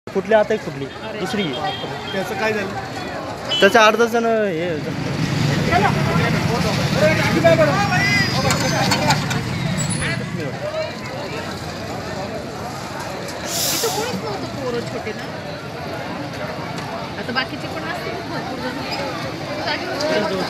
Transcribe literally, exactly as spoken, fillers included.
कुठली आता एक कुठली दुसरी त्याचं काय झालं? त्याच्या अर्धा जण हे छोटे ना आता बाकीचे पण असतील भरपूर जण